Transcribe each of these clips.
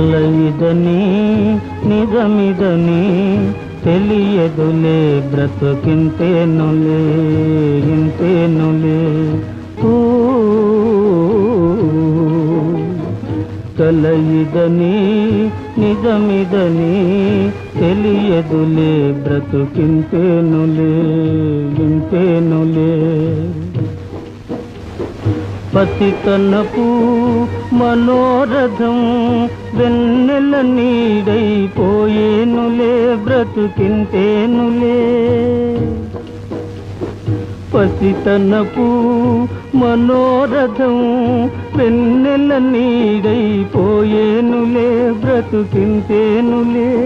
కల ఇదని నిజమిదని తెలియదులే బ్రతుకింతేనులే ఇంతేనులే కల ఇదని నిజమిదని తెలియదులే బ్రతుకింతేనులే ఇంతేనులే పతితనపు మనోరథం వెన్నెల నీడైపోయేనులే బ్రతుకింతేనులే పతితనపు మనోరథం వెన్నెల నీడైపోయేనులే బ్రతుకింతేనులే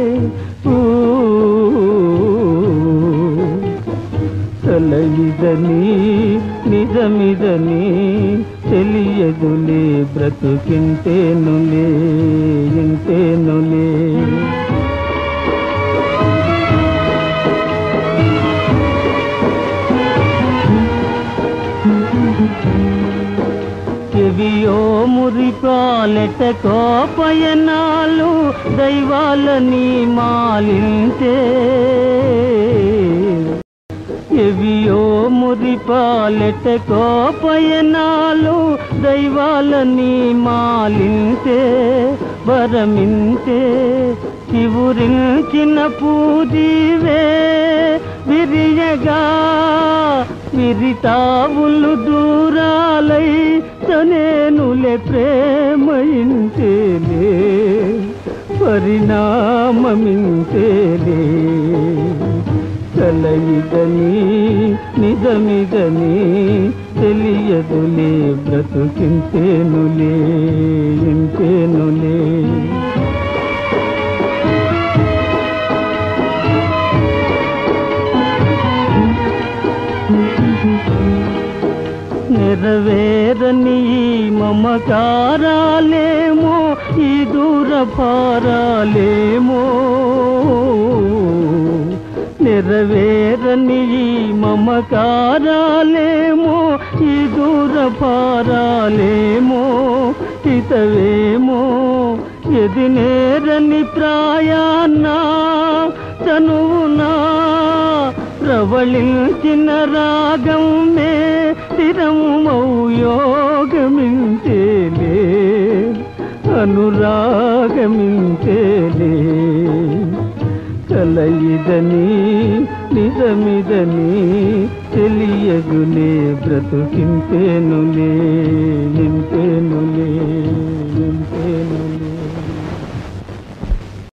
కల ఇదని నిజమిదని తెలియదులే బ్రతుకింతేనులే ఇంతేనులే చెవియో మురిపాలెట కోపయనాలు దైవాలని మాలింతే చెవియో మురిపాలెట కోపయనాలు దైవాలని మాలింతే వరమింతే చివురించిన పూజీవే విరియగా విరితావులు దూరాలై తనేనులే ప్రేమయింతేలే పరిణామమింతేలే కల ఇదని నిజమిదని తెలియదులే బ్రతుకింతేనులే ఇంతేనులే నెరవేరని మమకారాలేమో ఈ దూర భారాలేమో నెరవేరని మమకారాలేమో ఈ దూర భారాలేమో హితవేమో ఎది నేరని ప్రాయాన్నా చనువునా ప్రవళించిన రాగం మే స్థిరమౌ యోగమింతేలే అనురాగమింతేలే కల ఇదని నిజమిదని తెలియదులే బ్రతుకింతేనులే